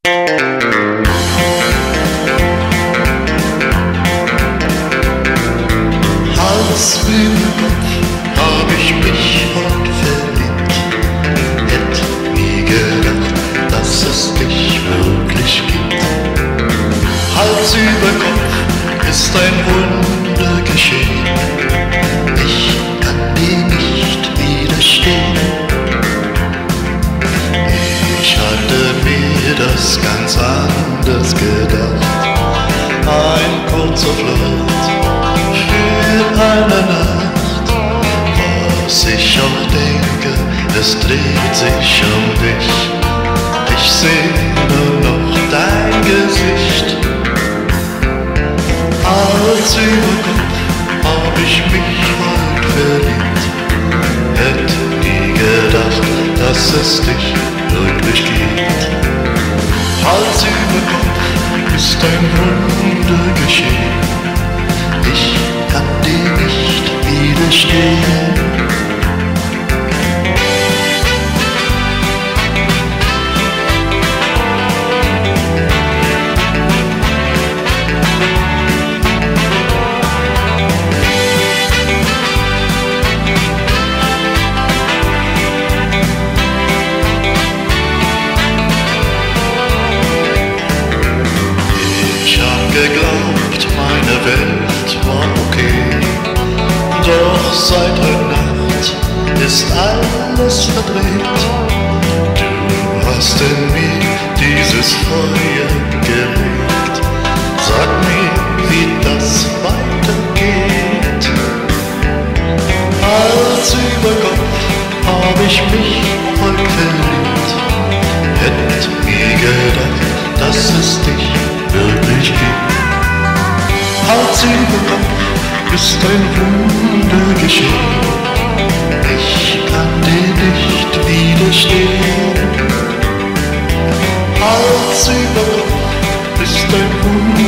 Hals über Kopf hab ich mich heute verliebt. Hätt nie gedacht, dass es dich wirklich gibt. Hals über Kopf ist ein Wunder geschehen. Ich kann dir nicht widerstehen. Ich hatte mir das ganz anders gedacht. Ein kurzer Flirt für eine Nacht. Was ich auch denke, es dreht sich um dich. Ich seh nur noch dein Gesicht. Hals über Kopf hab ich mich heute verliebt. Hätt nie gedacht, dass es dich wirklich gibt. Hals über Kopf ist ein Wunder geschehen. Ich kann dir nicht widerstehen. Geglaubt, meine Welt war okay, doch seit heute Nacht ist alles verdreht. Du hast in mir dieses Feuer gelegt. Sag mir, wie das weitergeht. Hals über Kopf hab ich mich heute verliebt. Hätt nie gedacht, dass es dich wirklich gibt. Hals über Kopf ist ein Wunder geschehen. Ich kann dir nicht widerstehen. Hals über Kopf ist ein Wunder